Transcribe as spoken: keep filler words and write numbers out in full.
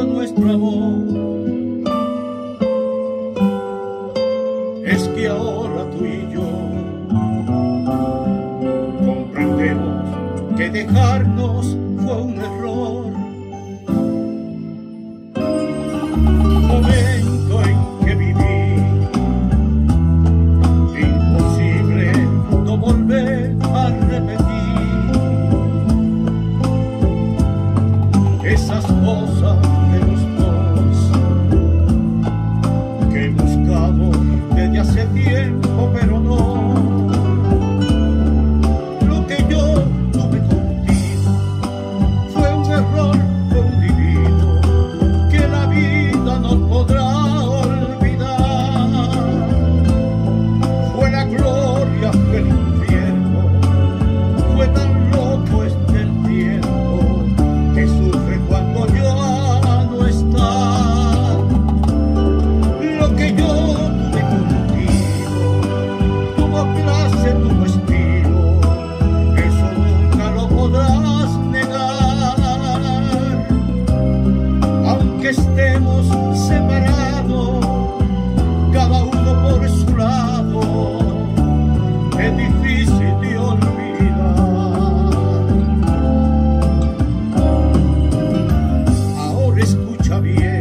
nuestro amor. Es que ahora tú y yo comprendemos que dejarnos fue un error. Momento en que viví, imposible no volver a repetir esas cosas de los dos que buscamos desde hace tiempo, pero no. Lo que yo tuve contigo fue un error, fue un divino que la vida no podrá olvidar. Fue la gloria, fue el infierno, fue tan loco este el tiempo que sufre cuando ya no está. Lo que yo tuve contigo tuvo clase, tuvo estilo, eso nunca lo podrás negar. Aunque estemos separados, cada uno por su lado, es difícil de olvidar. Ahora escucha bien.